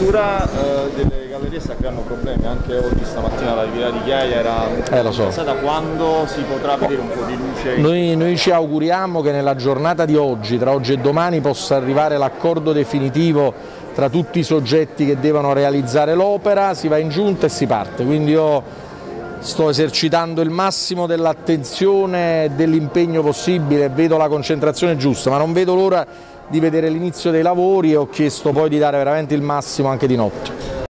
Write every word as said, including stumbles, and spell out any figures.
chiusura eh, delle gallerie sta creando problemi, anche oggi stamattina la via di Chiaia era eh, lo so. da quando si potrà vedere un po' di luce? Noi, noi ci auguriamo che nella giornata di oggi, tra oggi e domani, possa arrivare l'accordo definitivo tra tutti i soggetti che devono realizzare l'opera, si va in giunta e si parte, quindi io sto esercitando il massimo dell'attenzione e dell'impegno possibile, vedo la concentrazione giusta, ma non vedo l'ora di vedere l'inizio dei lavori e ho chiesto poi di dare veramente il massimo anche di notte.